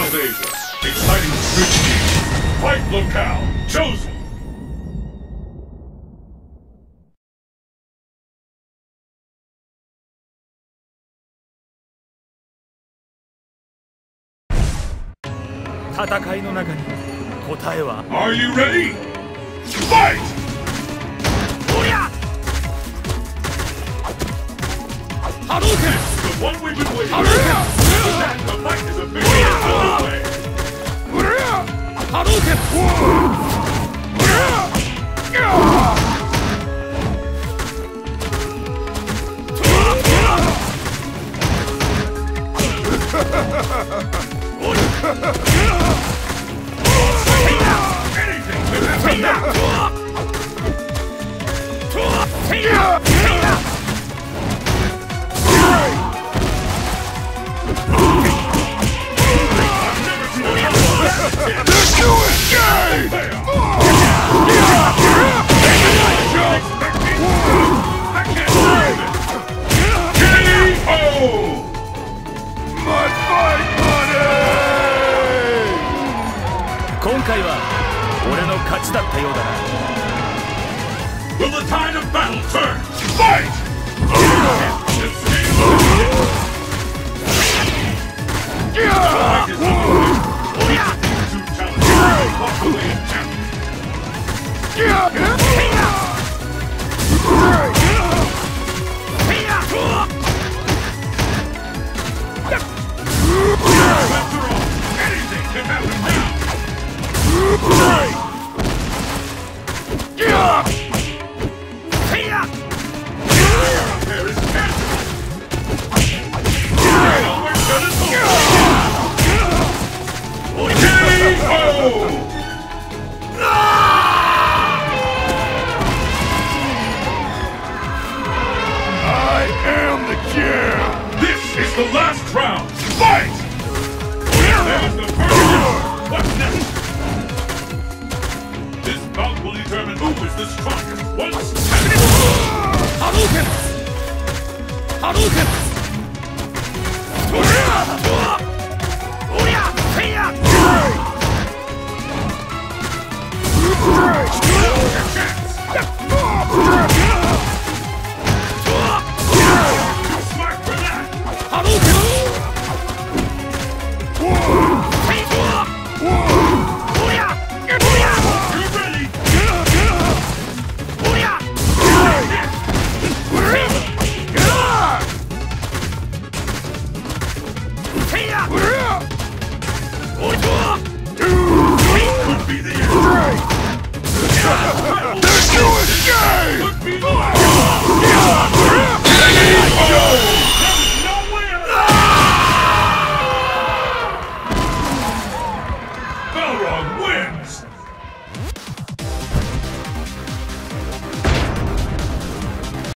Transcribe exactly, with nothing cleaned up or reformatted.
of Asia. Exciting street team. Fight locale chosen. Are you ready? Fight! Hadouken! The one we've been waiting for. The fight is officially underway. Hadouken! Anything can happen now! Let's do it, gang! I can't believe it! K O! My fight money! 今回は俺の勝ちだったようだな。 Will the tide of battle turn? Fight! Anything can happen now! There is cancer! K O! I am the king! This is the last round! Fight! There's the first round! What's next? This bout will determine who is the strongest. Once Hadouken! Hadouken! smart for that! You ready? Could be the end.